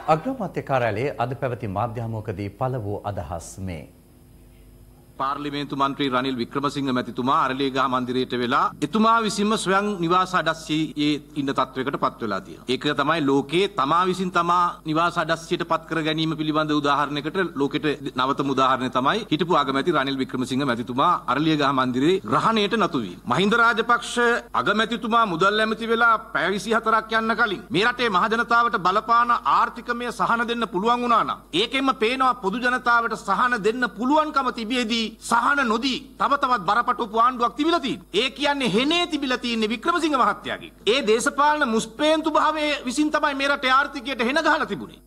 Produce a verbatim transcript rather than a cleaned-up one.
අග්‍රාමාත්‍ය කාර්යාලයේ අද පැවති මාධ්‍යාමෝකදී පළ වූ අදහස් මේ. පාර්ලිමේන්තු මන්ත්‍රී රනිල් වික්‍රමසිංහ මැතිතුමා අරලියගහ මන්දිරයට වෙලා එතුමා විසින්ම ස්වයං නිවාස අඩස්සියේ ඉන්න තත්වයකට පත් වෙලා තියෙනවා. ඒක තමයි ලෝකයේ තමා විසින් තමා නිවාස අඩස්සියට පත් කර ගැනීම පිළිබඳ උදාහරණයකට ලෝකෙට නවතම උදාහරණය තමයි හිටපු අගමැති රනිල් වික්‍රමසිංහ මැතිතුමා අරලියගහ මන්දිරේ රහණයට නතු වීම. මහින්ද රාජපක්ෂ අගමැතිතුමා මුදල් ඇමති වෙලා පැය විසිහතරක් යන්න කලින් මේ රටේ මහ ජනතාවට බලපාන ආර්ථිකමය සහන දෙන්න පුළුවන් වුණා නම් ඒකෙන්ම පේනවා පොදු ජනතාවට සහන දෙන්න පුළුවන්කම තිබියදී සහන නොදී තව තවත් බරපතල ආණ්ඩුවක් තිබිලා තියෙනවා. ඒ කියන්නේ හෙනේ තිබිලා තියෙන්නේ වික්‍රමසිංහ මහත්තයාගේ. ඒ දේශපාලන මුස්පේන්තු භාවයේ විසින් තමයි මේ රටේ ආර්ථිකයට හෙන ගහලා තිබුණේ.